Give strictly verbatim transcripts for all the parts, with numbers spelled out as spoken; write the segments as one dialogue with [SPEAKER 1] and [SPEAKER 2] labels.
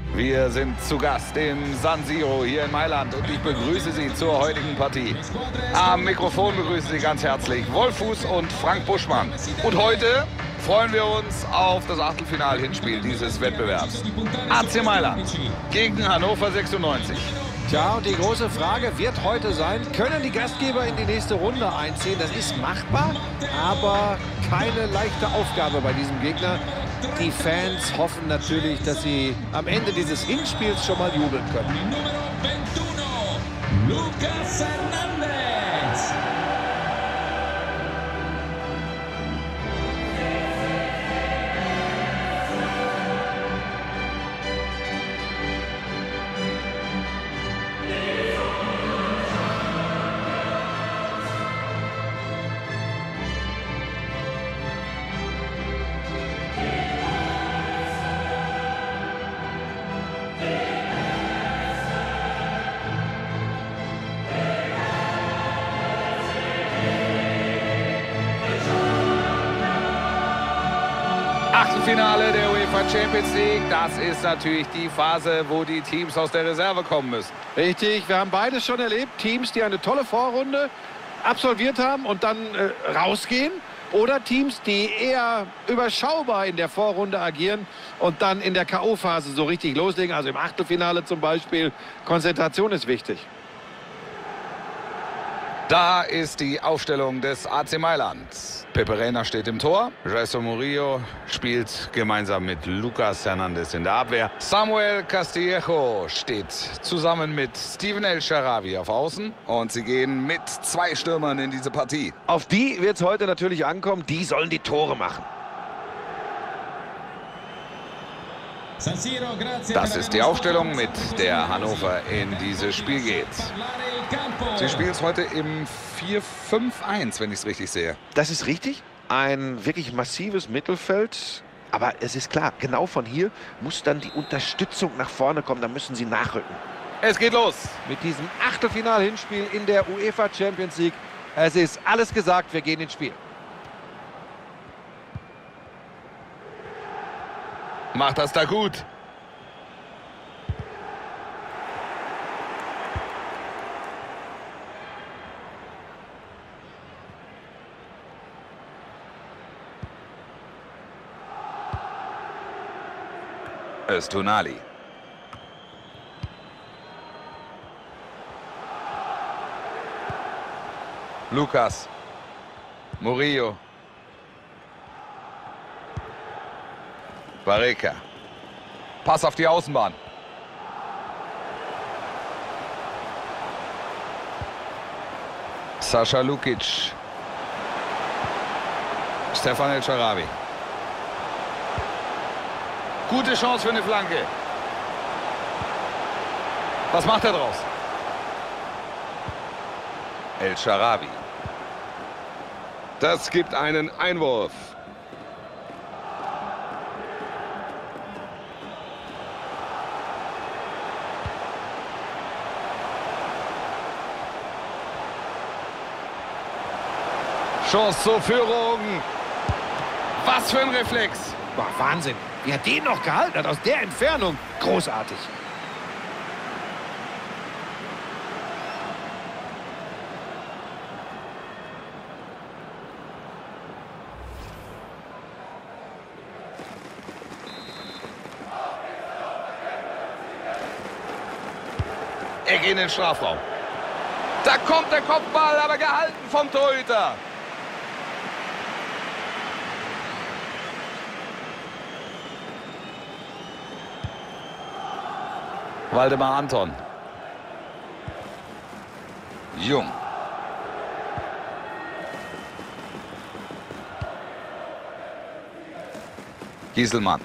[SPEAKER 1] Wir sind zu Gast im San Siro hier in Mailand und ich begrüße Sie zur heutigen Partie. Am Mikrofon begrüßen Sie ganz herzlich Wolfuß und Frank Buschmann. Und heute freuen wir uns auf das Achtelfinal-Hinspiel dieses Wettbewerbs. A C Mailand gegen Hannover sechsundneunzig.
[SPEAKER 2] Tja, und die große Frage wird heute sein, können die Gastgeber in die nächste Runde einziehen? Das ist machbar, aber keine leichte Aufgabe bei diesem Gegner. Die Fans hoffen natürlich, dass sie am Ende dieses Hinspiels schon mal jubeln können.
[SPEAKER 3] Lucas Hernandez.
[SPEAKER 1] Achtelfinale der UEFA Champions League, das ist natürlich die Phase, wo die Teams aus der Reserve kommen müssen.
[SPEAKER 2] Richtig, wir haben beides schon erlebt. Teams, die eine tolle Vorrunde absolviert haben und dann äh, rausgehen. Oder Teams, die eher überschaubar in der Vorrunde agieren und dann in der K O-Phase so richtig loslegen. Also im Achtelfinale zum Beispiel. Konzentration ist wichtig.
[SPEAKER 1] Da ist die Aufstellung des A C Mailand. Pepe Reina steht im Tor. Jesús Murillo spielt gemeinsam mit Lucas Hernandez in der Abwehr. Samuel Castillejo steht zusammen mit Steven El Shaarawy auf Außen. Und sie gehen mit zwei Stürmern in diese Partie.
[SPEAKER 2] Auf die wird es heute natürlich ankommen. Die sollen die Tore machen.
[SPEAKER 1] Das ist die Aufstellung, mit der Hannover in dieses Spiel geht. Sie spielen es heute im vier fünf eins, wenn ich es richtig sehe.
[SPEAKER 2] Das ist richtig. Ein wirklich massives Mittelfeld. Aber es ist klar, genau von hier muss dann die Unterstützung nach vorne kommen. Da müssen sie nachrücken.
[SPEAKER 1] Es geht los.
[SPEAKER 2] Mit diesem Achtelfinal-Hinspiel in der UEFA Champions League. Es ist alles gesagt, wir gehen ins Spiel.
[SPEAKER 1] Macht das da gut. Öztunali. Lucas. Murillo. Barreca. Pass auf die Außenbahn. Sascha Lukic. Stefan El Shaarawy. Gute Chance für eine Flanke. Was macht er draus? El Shaarawy. Das gibt einen Einwurf. Chance zur Führung. Was für ein Reflex.
[SPEAKER 2] Boah, Wahnsinn. Wie er den noch gehalten hat aus der Entfernung. Großartig.
[SPEAKER 1] Er geht in den Strafraum. Da kommt der Kopfball, aber gehalten vom Torhüter. Waldemar Anton. Jung. Gieselmann.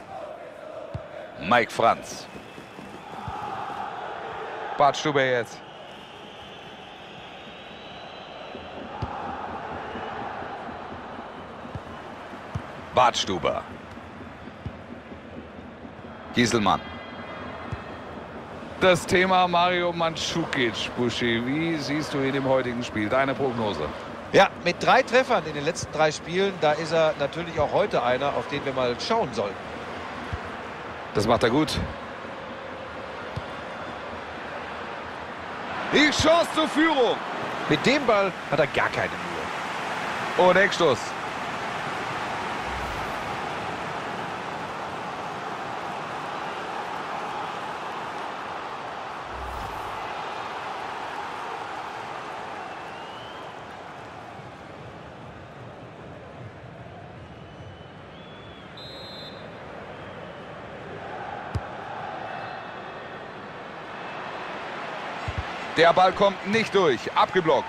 [SPEAKER 1] Mike Franz. Bartstuber jetzt. Bartstuber. Gieselmann. Das Thema Mario Mandzukic, Buschi. Wie siehst du ihn im heutigen Spiel? Deine Prognose?
[SPEAKER 2] Ja, mit drei Treffern in den letzten drei Spielen, da ist er natürlich auch heute einer, auf den wir mal schauen sollen.
[SPEAKER 1] Das macht er gut. Die Chance zur Führung.
[SPEAKER 2] Mit dem Ball hat er gar keine Mühe.
[SPEAKER 1] Und Eckstoß. Der Ball kommt nicht durch. Abgeblockt.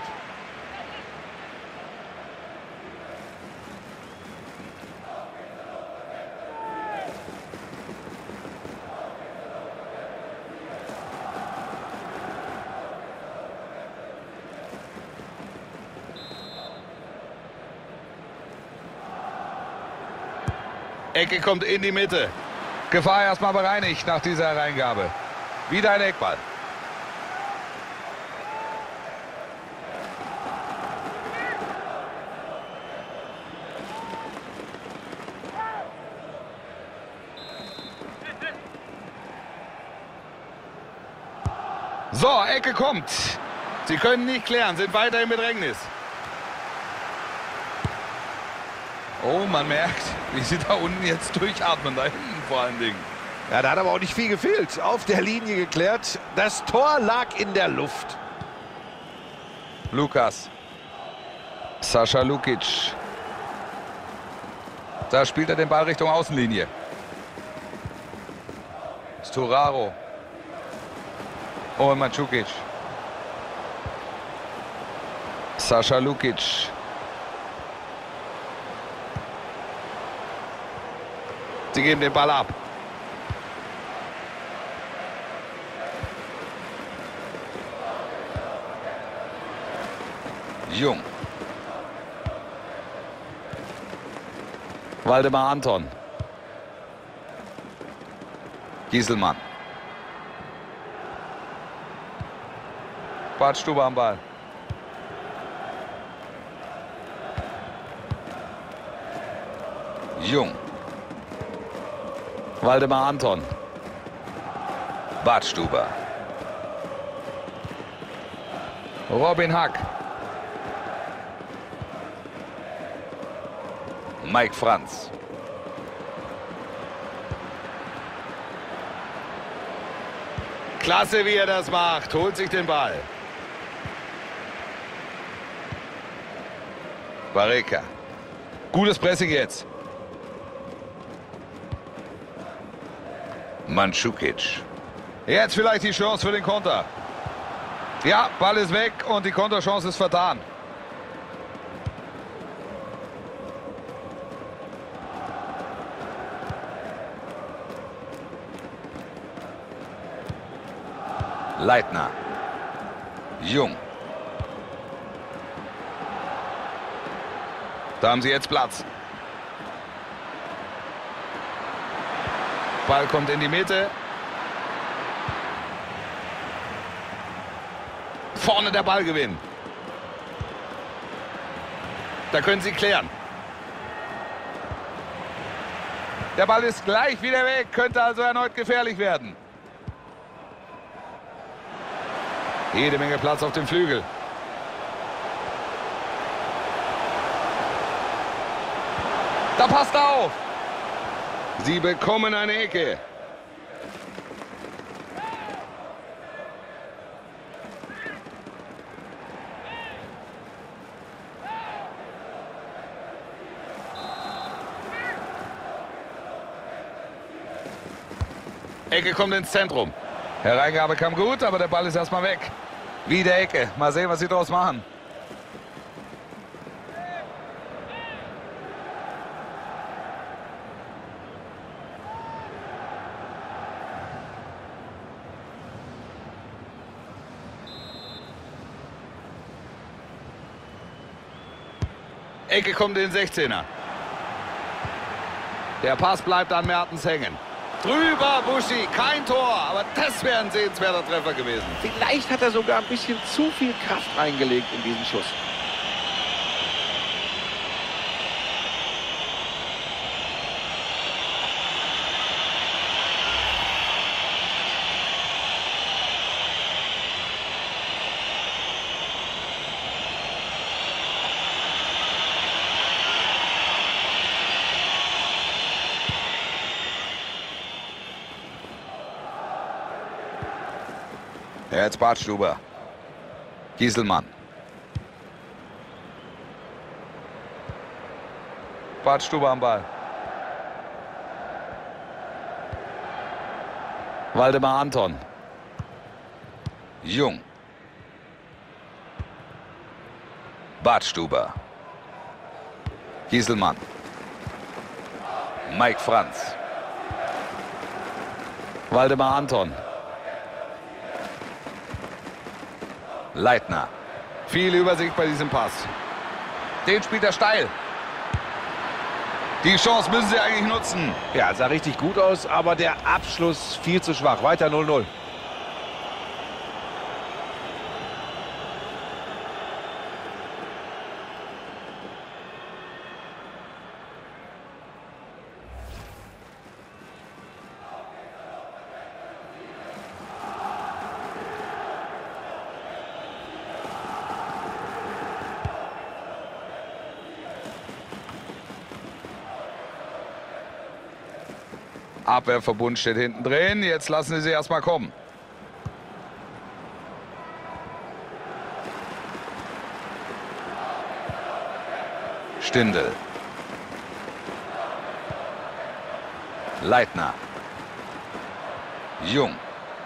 [SPEAKER 1] Ecke kommt in die Mitte. Gefahr erstmal bereinigt nach dieser Hereingabe. Wieder ein Eckball. So, Ecke kommt. Sie können nicht klären, sind weiter im Bedrängnis. Oh, man merkt, wie sie da unten jetzt durchatmen, da hinten vor allen Dingen.
[SPEAKER 2] Ja, da hat aber auch nicht viel gefehlt. Auf der Linie geklärt. Das Tor lag in der Luft.
[SPEAKER 1] Lukas. Sascha Lukic. Da spielt er den Ball Richtung Außenlinie. Sturaro. Und Mandzukic. Sascha Lukic. Sie geben den Ball ab. Jung. Waldemar Anton. Gieselmann. Badstuber am Ball. Jung. Waldemar Anton. Badstuber. Robin Hack. Mike Franz. Klasse, wie er das macht. Holt sich den Ball. Barreca. Gutes Pressing jetzt. Mandzukic. Jetzt vielleicht die Chance für den Konter. Ja, Ball ist weg und die Konterchance ist vertan. Leitner. Jung. Da haben sie jetzt Platz. Ball kommt in die Mitte. Vorne der Ballgewinn. Da können sie klären. Der Ball ist gleich wieder weg, könnte also erneut gefährlich werden. Jede Menge Platz auf dem Flügel. Da passt er auf. Sie bekommen eine Ecke. Ecke kommt ins Zentrum. Hereingabe kam gut, aber der Ball ist erstmal weg. Wieder Ecke. Mal sehen, was sie daraus machen. Ecke kommt in den sechzehner. Der Pass bleibt an Mertens hängen. Drüber, Buschi, kein Tor, aber das wäre ein sehenswerter Treffer gewesen.
[SPEAKER 2] Vielleicht hat er sogar ein bisschen zu viel Kraft reingelegt in diesen Schuss.
[SPEAKER 1] Jetzt Bartstuber. Gieselmann. Bartstuber am Ball. Waldemar Anton. Jung. Bartstuber. Gieselmann. Mike Franz. Waldemar Anton. Leitner. Viel Übersicht bei diesem Pass. Den spielt er steil. Die Chance müssen sie eigentlich nutzen.
[SPEAKER 2] Ja, sah richtig gut aus, aber der Abschluss viel zu schwach. Weiter null null.
[SPEAKER 1] Abwehrverbund steht hinten drin. Jetzt lassen sie sie erstmal kommen. Stindl. Leitner. Jung.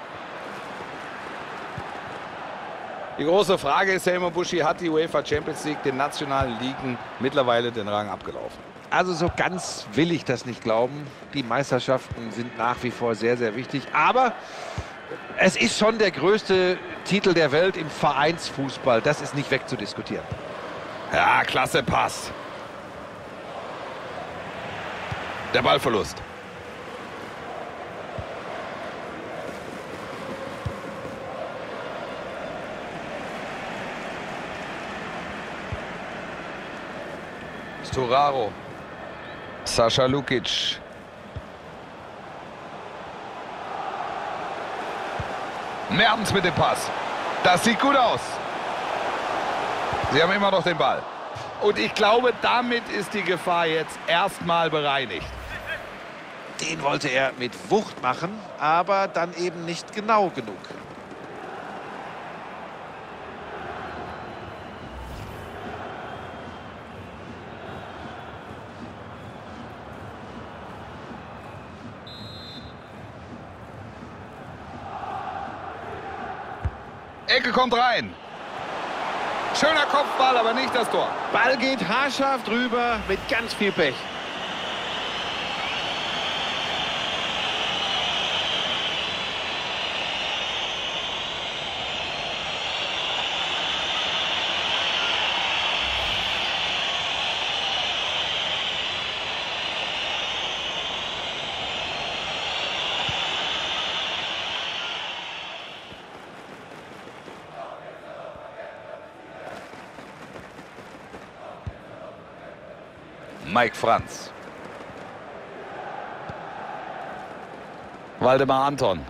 [SPEAKER 2] Die große Frage ist ja immer, Buschi, hat die UEFA Champions League den nationalen Ligen mittlerweile den Rang abgelaufen? Also so ganz will ich das nicht glauben. Die Meisterschaften sind nach wie vor sehr, sehr wichtig. Aber es ist schon der größte Titel der Welt im Vereinsfußball. Das ist nicht wegzudiskutieren.
[SPEAKER 1] Ja, klasse Pass. Der Ballverlust. Sturaro. Sascha Lukic. Mertens mit dem Pass. Das sieht gut aus. Sie haben immer noch den Ball.
[SPEAKER 2] Und ich glaube, damit ist die Gefahr jetzt erstmal bereinigt. Den wollte er mit Wucht machen, aber dann eben nicht genau genug.
[SPEAKER 1] Ecke kommt rein. Schöner Kopfball, aber nicht das Tor.
[SPEAKER 2] Ball geht haarscharf drüber mit ganz viel Pech.
[SPEAKER 1] Mike Franz. Waldemar Anton.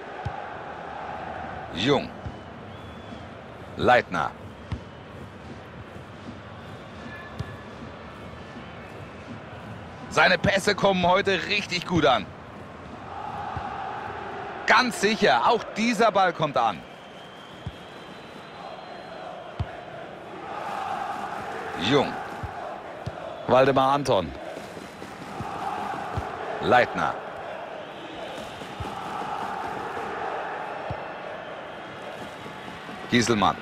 [SPEAKER 1] Jung. Leitner. Seine Pässe kommen heute richtig gut an. Ganz sicher, auch dieser Ball kommt an. Jung. Waldemar Anton. Leitner. Gieselmann.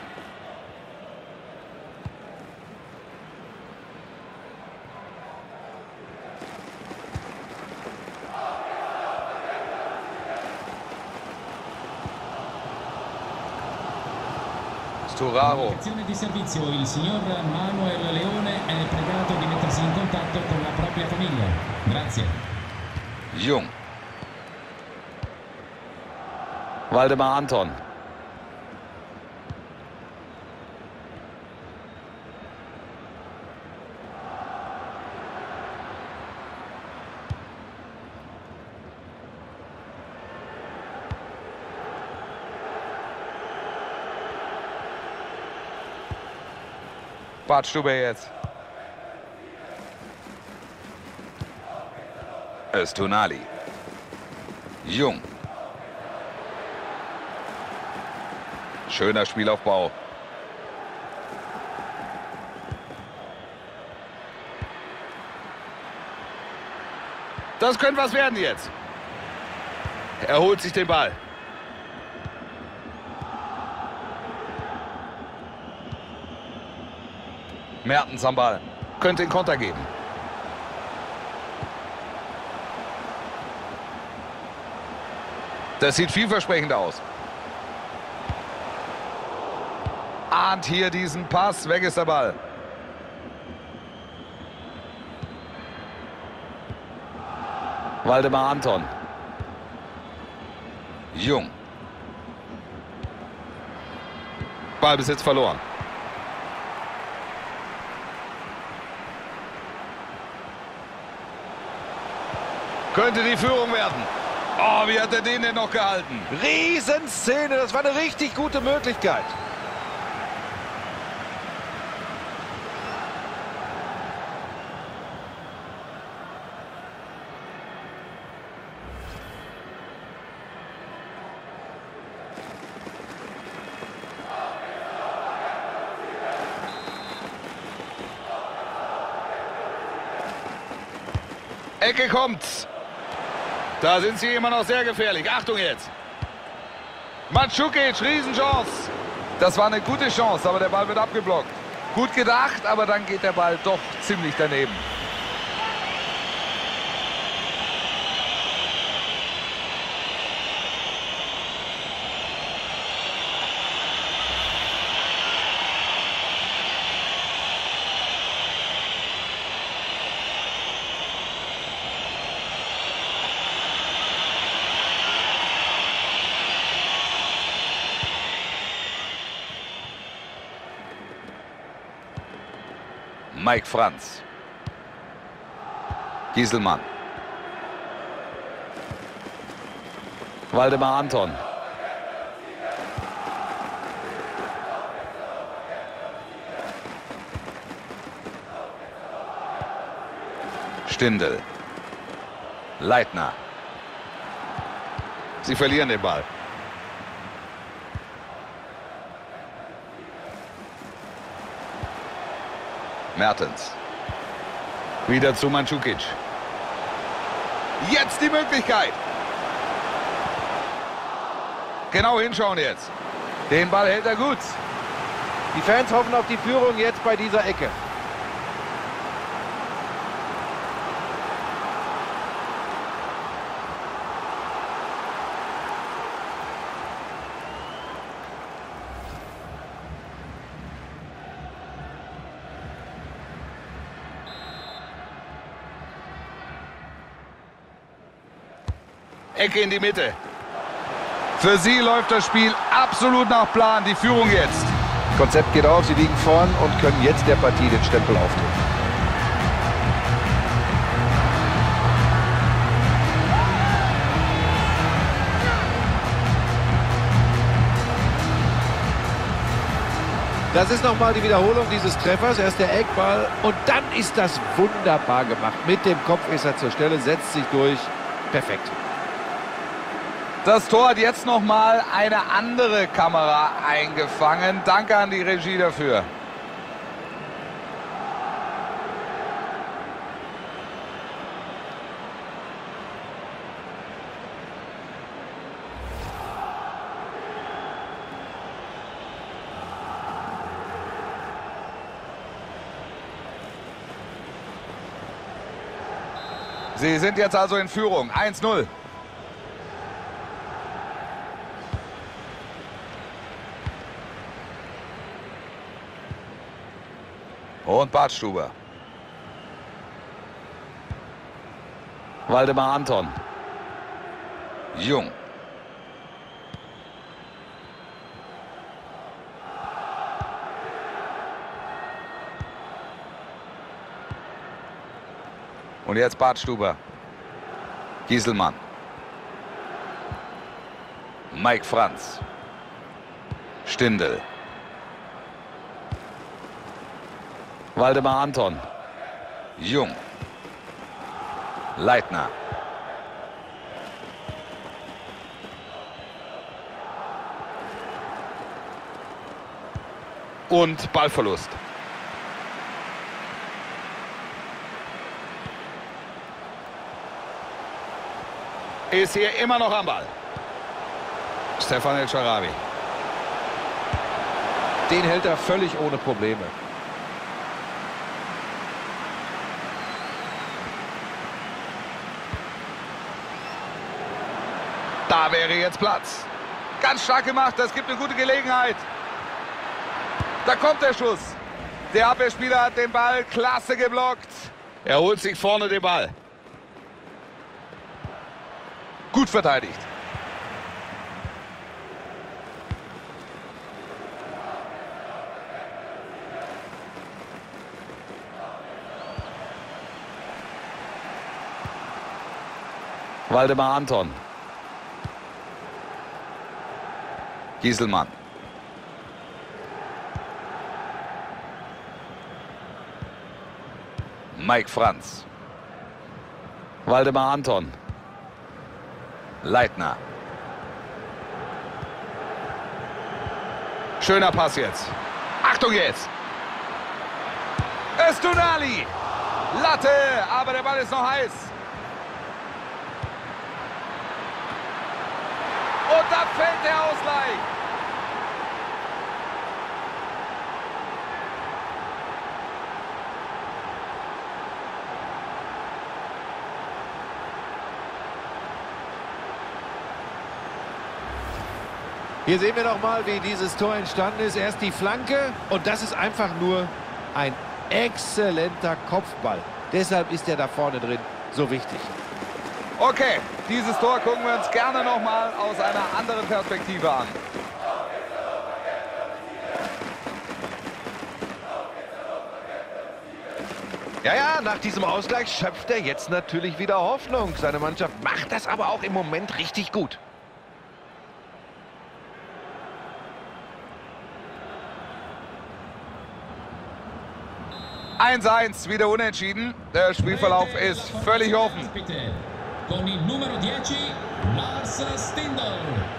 [SPEAKER 1] Sturaro.
[SPEAKER 3] Di servizio, il signor Manuel Leone è pregato di mettersi in contatto con la propria famiglia. Grazie.
[SPEAKER 1] Jung. Waldemar Anton. Bartstuber jetzt. Öztunali. Jung. Schöner Spielaufbau. Das könnte was werden jetzt. Er holt sich den Ball. Mertens am Ball. Könnte den Konter geben. Das sieht vielversprechend aus. Ahnt hier diesen Pass. Weg ist der Ball. Waldemar Anton. Jung. Ballbesitz verloren. Könnte die Führung werden. Oh, wie hat er den denn noch gehalten?
[SPEAKER 2] Riesenszene, das war eine richtig gute Möglichkeit.
[SPEAKER 1] Ecke kommt. Da sind sie immer noch sehr gefährlich. Achtung jetzt. Mandzukic, Riesenchance. Das war eine gute Chance, aber der Ball wird abgeblockt. Gut gedacht, aber dann geht der Ball doch ziemlich daneben. Mike Franz. Gieselmann. Waldemar Anton. Stindl. Leitner. Sie verlieren den Ball. Mertens. Wieder zu Mandzukic. Jetzt die Möglichkeit. Genau hinschauen jetzt. Den Ball hält er gut.
[SPEAKER 2] Die Fans hoffen auf die Führung jetzt bei dieser Ecke.
[SPEAKER 1] Ecke in die Mitte. Für sie läuft das Spiel absolut nach Plan. Die Führung jetzt.
[SPEAKER 2] Konzept geht auf, sie liegen vorn und können jetzt der Partie den Stempel aufdrücken. Das ist nochmal die Wiederholung dieses Treffers. Erst der Eckball und dann ist das wunderbar gemacht. Mit dem Kopf ist er zur Stelle, setzt sich durch. Perfekt.
[SPEAKER 1] Das Tor hat jetzt noch mal eine andere Kamera eingefangen. Danke an die Regie dafür. Sie sind jetzt also in Führung. eins null. Und Badstuber. Waldemar Anton. Jung. Und jetzt Badstuber. Gieselmann. Mike Franz. Stindl. Waldemar Anton. Jung. Leitner. Und Ballverlust. Ist hier immer noch am Ball. Stefan El Shaarawy.
[SPEAKER 2] Den hält er völlig ohne Probleme.
[SPEAKER 1] Da wäre jetzt Platz. Ganz stark gemacht, das gibt eine gute Gelegenheit. Da kommt der Schuss. Der Abwehrspieler hat den Ball klasse geblockt. Er holt sich vorne den Ball. Gut verteidigt. Waldemar Anton. Gieselmann. Mike Franz. Waldemar Anton. Leitner. Schöner Pass jetzt. Achtung jetzt. Öztunali. Latte, aber der Ball ist noch heiß. Und da fällt der Ausgleich.
[SPEAKER 2] Hier sehen wir noch mal, wie dieses Tor entstanden ist. Erst die Flanke und das ist einfach nur ein exzellenter Kopfball. Deshalb ist er da vorne drin so wichtig.
[SPEAKER 1] Okay, dieses Tor gucken wir uns gerne noch mal aus einer anderen Perspektive an.
[SPEAKER 2] Ja, ja, nach diesem Ausgleich schöpft er jetzt natürlich wieder Hoffnung. Seine Mannschaft macht das aber auch im Moment richtig gut.
[SPEAKER 1] eins eins, wieder unentschieden. Der Spielverlauf ist völlig offen.
[SPEAKER 3] Con il numero dieci, Lars Stindl.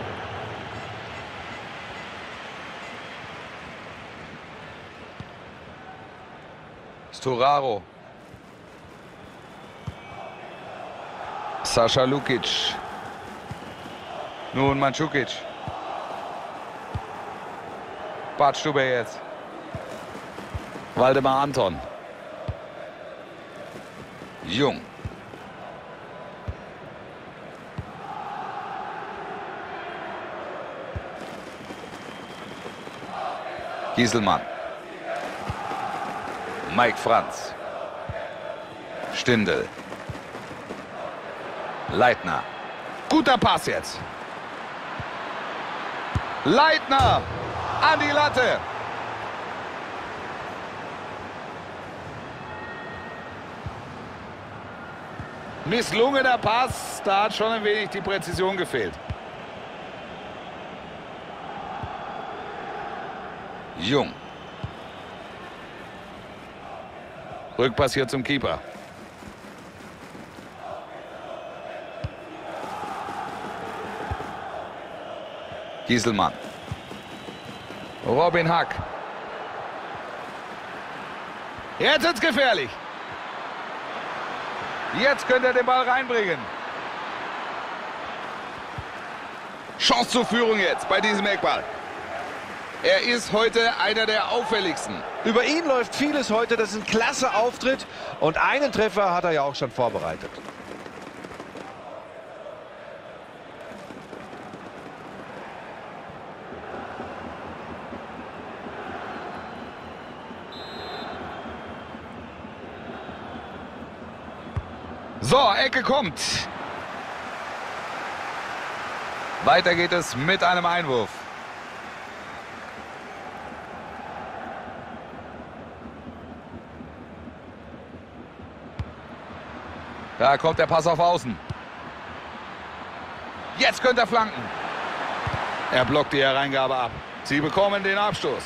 [SPEAKER 1] Sturaro. Sascha Lukic. Nun Mandzukic. Bart Stuber jetzt. Waldemar Anton. Jung. Gieselmann. Mike Franz. Stindl. Leitner. Guter Pass jetzt. Leitner an die Latte. Misslungener Pass, da hat schon ein wenig die Präzision gefehlt. Jung. Rückpass hier zum Keeper. Gieselmann. Robin Hack. Jetzt wird's gefährlich. Jetzt könnte er den Ball reinbringen. Chance zur Führung jetzt bei diesem Eckball. Er ist heute einer der auffälligsten.
[SPEAKER 2] Über ihn läuft vieles heute. Das ist ein klasse Auftritt. Und einen Treffer hat er ja auch schon vorbereitet.
[SPEAKER 1] So, Ecke kommt. Weiter geht es mit einem Einwurf. Da kommt der Pass auf Außen. Jetzt könnte er flanken. Er blockt die Hereingabe ab. Sie bekommen den Abstoß.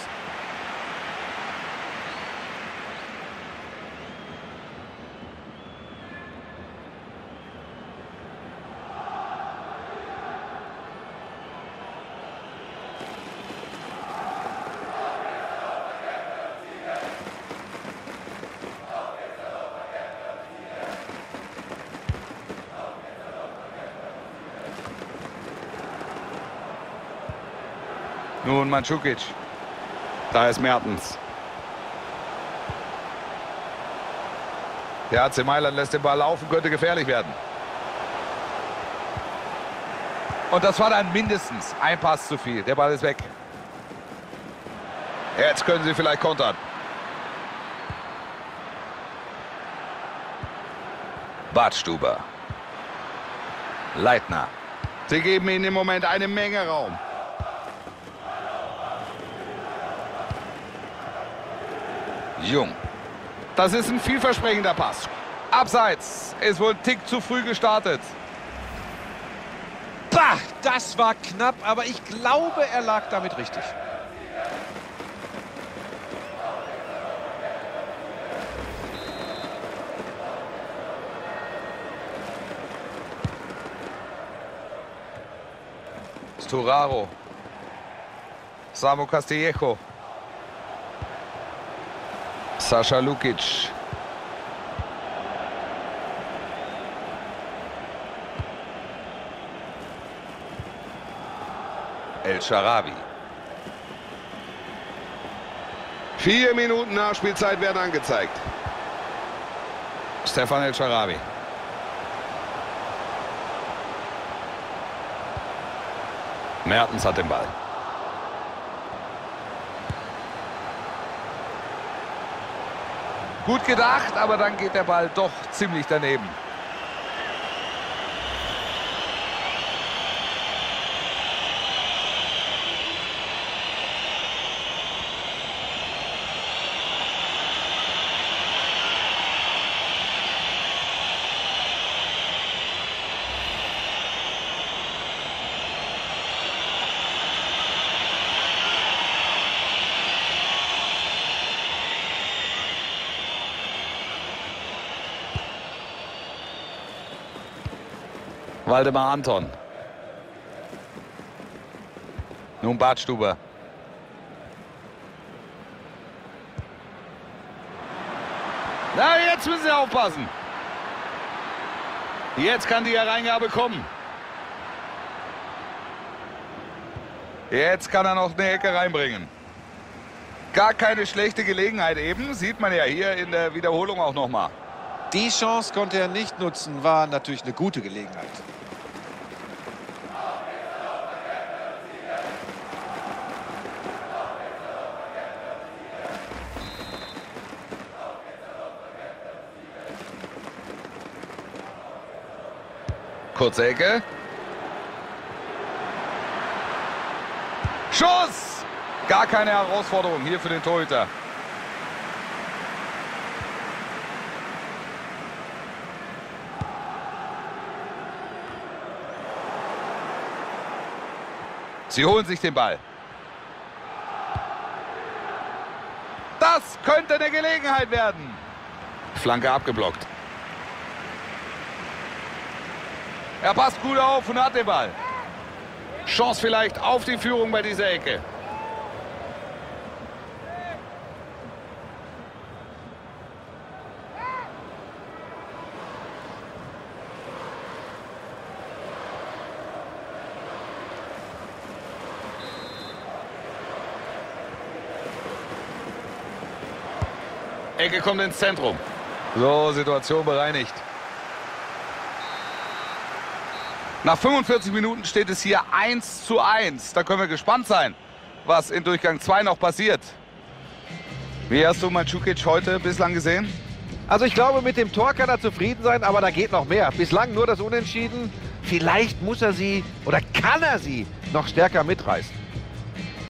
[SPEAKER 1] Nun Mandzukic. Da ist Mertens. Der A C Mailand lässt den Ball laufen, könnte gefährlich werden. Und das war dann mindestens ein Pass zu viel. Der Ball ist weg. Jetzt können sie vielleicht kontern. Badstuber. Leitner. Sie geben ihnen im Moment eine Menge Raum. Jung. Das ist ein vielversprechender Pass. Abseits. Ist wohl ein Tick zu früh gestartet.
[SPEAKER 2] Bah, das war knapp, aber ich glaube, er lag damit richtig.
[SPEAKER 1] Sturaro. Samu Castillejo. Sascha Lukic. El Shaarawy.
[SPEAKER 4] Vier Minuten Nachspielzeit werden angezeigt.
[SPEAKER 1] Stefan El Shaarawy. Mertens hat den Ball. Gut gedacht, aber dann geht der Ball doch ziemlich daneben. Waldemar Anton. Nun Badstuber. Na, jetzt müssen sie aufpassen. Jetzt kann die Hereingabe kommen. Jetzt kann er noch eine Ecke reinbringen. Gar keine schlechte Gelegenheit eben. Sieht man ja hier in der Wiederholung auch noch mal.
[SPEAKER 2] Die Chance konnte er nicht nutzen, war natürlich eine gute Gelegenheit.
[SPEAKER 1] Kurze Ecke. Schuss! Gar keine Herausforderung hier für den Torhüter. Sie holen sich den Ball. Das könnte eine Gelegenheit werden. Flanke abgeblockt. Er passt gut auf und hat den Ball. Chance vielleicht auf die Führung bei dieser Ecke. Ecke kommt ins Zentrum. So, Situation bereinigt. Nach fünfundvierzig Minuten steht es hier eins zu eins. Da können wir gespannt sein, was in Durchgang zwei noch passiert. Wie hast du Mandzukic heute bislang gesehen?
[SPEAKER 2] Also ich glaube, mit dem Tor kann er zufrieden sein, aber da geht noch mehr. Bislang nur das Unentschieden. Vielleicht muss er sie oder kann er sie noch stärker mitreißen.